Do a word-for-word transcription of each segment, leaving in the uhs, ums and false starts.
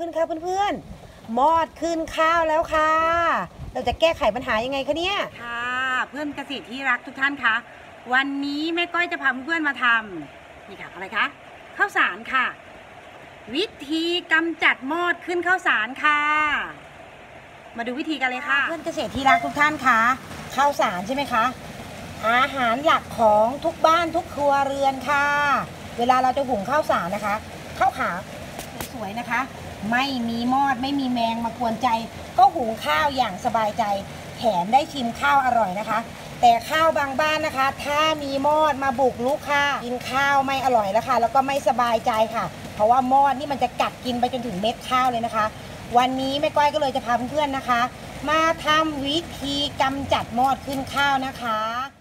ขึ้นค่ะเพื่อนๆมอดขึ้นข้าวแล้วค่ะเราจะแก้ไขปัญหายังไงคะเนี่ยค่ะเพื่อนเกษตรที่รักทุกท่านคะวันนี้แม่ก้อยจะพาเพื่อนมาทำนี่ค่ะอะไรคะข้าวสารค่ะวิธีกำจัดมอดขึ้นข้าวสารค่ะมาดูวิธีกันเลยค่ะเพื่อนเกษตรที่รักทุกท่านคะข้าวสารใช่ไหมคะอาหารหลักของทุกบ้านทุกครัวเรือนค่ะเวลาเราจะหุงข้าวสารนะคะข้าวขาวสวยๆนะคะไม่มีมอดไม่มีแมงมากวนใจก็หุงข้าวอย่างสบายใจแถมได้ชิมข้าวอร่อยนะคะแต่ข้าวบางบ้านนะคะถ้ามีมอดมาบุกลุกค่ะกินข้าวไม่อร่อยแล้วค่ะแล้วก็ไม่สบายใจค่ะเพราะว่ามอดนี่มันจะกัดกินไปจนถึงเม็ดข้าวเลยนะคะวันนี้แม่ก้อยก็เลยจะพาเพื่อนๆนะคะมาทำวิธีกำจัดมอดขึ้นข้าวนะคะ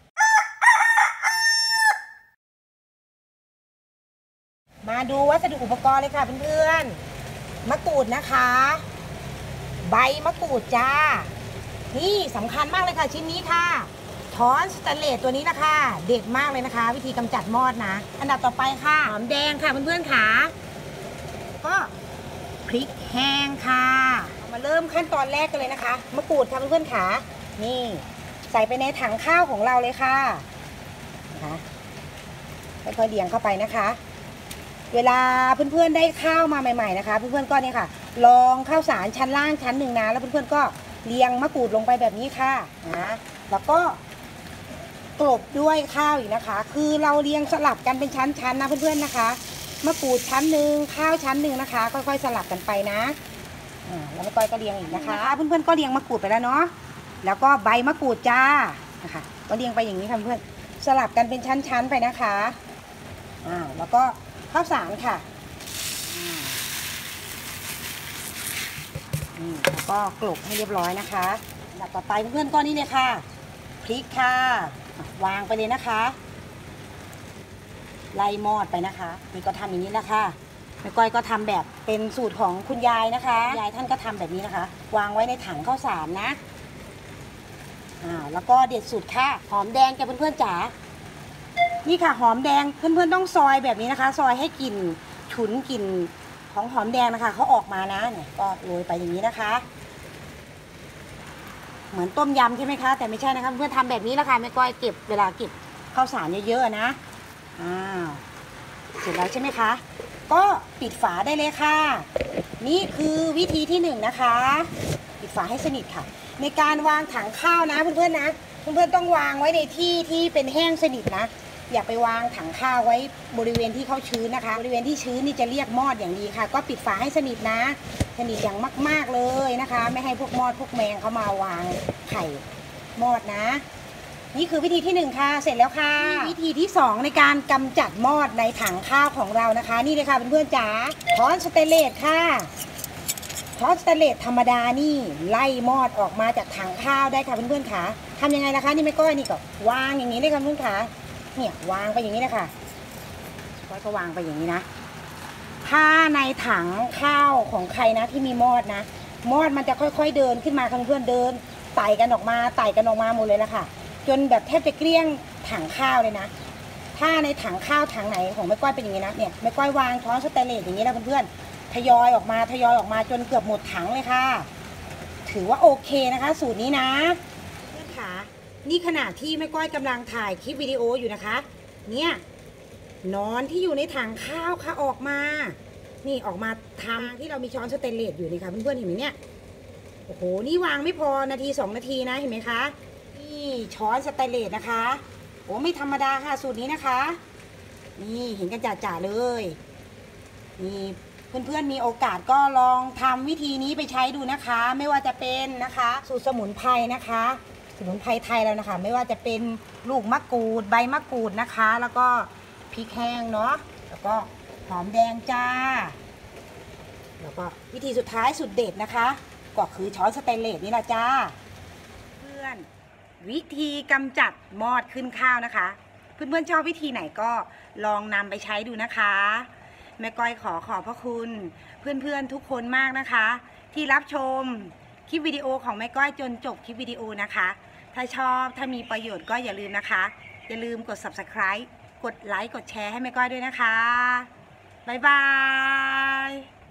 มาดูวัสดุอุปกรณ์เลยค่ะเพื่อนๆมะกรูดนะคะใบมะกรูดจ้านี่สำคัญมากเลยค่ะชิ้นนี้ค่ะช้อนสแตนเลสตัวนี้นะคะเด็ดมากเลยนะคะวิธีกำจัดมอดนะอันดับต่อไปค่ะหอมแดงค่ะเพื่อนๆค่ะก็พริกแห้งค่ะมาเริ่มขั้นตอนแรกกันเลยนะคะมะกรูดค่ะเพื่อนๆค่ะนี่ใส่ไปในถังข้าวของเราเลยค่ะนะคะค่อยๆเรียงเข้าไปนะคะเวลาเพื่อนๆได้ข้าวมาใหม่ๆนะคะเพื่อนๆก็เนี่ยค่ะลองข้าวสารชั้นล่างชั้นหนึ่งนะแล้วเพื่อนๆก็เรียงมะกรูดลงไปแบบนี้ค่ะนะแล้วก็กลบด้วยข้าวอีกนะคะคือเราเรียงสลับกันเป็นชั้นๆนะเพื่อนๆนะคะมะกรูดชั้นหนึ่งข้าวชั้นหนึ่งนะคะค่อยๆสลับกันไปนะอ่าแล้วแม่ก้อยก็เรียงอีกนะคะเพื่อนๆก็เรียงมะกรูดไปแล้วเนาะแล้วก็ใบมะกรูดจ้านะคะก็เรียงไปอย่างนี้ค่ะเพื่อนสลับกันเป็นชั้นๆไปนะคะอ่าแล้วก็ข้าวสารค่ะนี่แล้วก็กลบให้เรียบร้อยนะคะอันดับต่อไปเพื่อนๆก็นี่เลยค่ะพริกค่ะวางไปเลยนะคะไล่มอดไปนะคะนี่ก็ทำอย่างนี้นะคะแม่ก้อยก็ทำแบบเป็นสูตรของคุณยายนะคะยายท่านก็ทำแบบนี้นะคะวางไว้ในถังข้าวสารนะอ่าแล้วก็เด็ดสุดค่ะหอมแดงกับเพื่อนๆจ๋านี่ค่ะหอมแดงเพื่อนๆต้องซอยแบบนี้นะคะซอยให้กลิ่นฉุนกลิ่นของหอมแดงนะคะเขาออกมานะเนี่ยก็โรยไปอย่างนี้นะคะเหมือนต้มยำใช่ไหมคะแต่ไม่ใช่นะคะเพื่อนทำแบบนี้แล้วค่ะแม่ก้อยเก็บเวลาเก็บข้าวสารเยอะๆนะอ้าวเสร็จแล้วใช่ไหมคะก็ปิดฝาได้เลยค่ะนี่คือวิธีที่หนึ่งนะคะปิดฝาให้สนิทค่ะในการวางถังข้าวนะเพื่อนๆนะเพื่อนๆต้องวางไว้ในที่ที่เป็นแห้งสนิทนะอย่าไปวางถังข้าวไว้บริเวณที่เขาชื้นนะคะบริเวณที่ชื้นนี่จะเรียกมอดอย่างดีค่ะก็ปิดฝาให้สนิทนะสนิทอย่างมากๆเลยนะคะไม่ให้พวกมอดพวกแมงเขามาวางไข่มอดนะนี่คือวิธีที่หนึ่งค่ะเสร็จแล้วค่ะวิธีที่สองในการกำจัดมอดในถังข้าวของเรานะคะนี่เลยค่ะเพื่อนๆจ๋าช้อนสเตนเลสค่ะช้อนสเตนเลสธรรมดานี่ไล่มอดออกมาจากถังข้าวได้ค่ะเพื่อนๆค่ะทำยังไงนะคะนี่ไม่ก้อยนี่ก็วางอย่างนี้เลยค่ะเพื่อนๆค่ะเนี่ยวางไปอย่างนี้นะคะก้อยก็วางไปอย่างนี้นะถ้าในถังข้าวของใครนะที่มีมอดนะมอดมันจะค่อยๆเดินขึ้นมาเพื่อนๆเดินไต่กันออกมาไต่กันออกมาหมดเลยละค่ะจนแบบแทบจะเกลี้ยงถังข้าวเลยนะถ้าในถังข้าวถังไหนของแม่ก้อยเป็นอย่างนี้นะเนี่ยแม่ก้อยวางช้อนสแตนเลสอย่างนี้แล้วเพื่อนๆทยอยออกมาทยอยออกมาจนเกือบหมดถังเลยค่ะถือว่าโอเคนะคะสูตรนี้นะเพื่อนค่ะนี่ขณะที่แม่ก้อยกำลังถ่ายคลิปวิดีโออยู่นะคะเนี่ยนอนที่อยู่ในถังข้าวค่ะออกมานี่ออกมาทำที่เรามีช้อนสเตนเลสอยู่นี่ค่ะเพื่อนๆเห็นไหมเนี่ยโอ้โหนี่วางไม่พอนาทีสองนาทีนะเห็นไหมคะนี่ช้อนสเตนเลสนะคะโอ้ไม่ธรรมดาค่ะสูตรนี้นะคะนี่เห็นกันจ่าๆเลยนี่เพื่อนๆมีโอกาสก็ลองทำวิธีนี้ไปใช้ดูนะคะไม่ว่าจะเป็นนะคะสูตรสมุนไพรนะคะสมุนไพรไทยแล้วนะคะไม่ว่าจะเป็นลูกมะกรูดใบมะกรูดนะคะแล้วก็พริกแห้งเนาะแล้วก็หอมแดงจ้าแล้วก็วิธีสุดท้ายสุดเด็ดนะคะก็คือช้อนสเตนเลสนี่แหละจ้าเพื่อนวิธีกำจัดมอดขึ้นข้าวนะคะเพื่อนๆชอบวิธีไหนก็ลองนำไปใช้ดูนะคะแม่ก้อยขอขอบพระคุณเพื่อนๆทุกคนมากนะคะที่รับชมคลิปวิดีโอของแม่ก้อยจนจบคลิปวิดีโอนะคะถ้าชอบถ้ามีประโยชน์ก็อย่าลืมนะคะอย่าลืมกด ซับสไครบ์ กดไลค์กดแชร์ให้แม่ก้อยด้วยนะคะบ๊ายบาย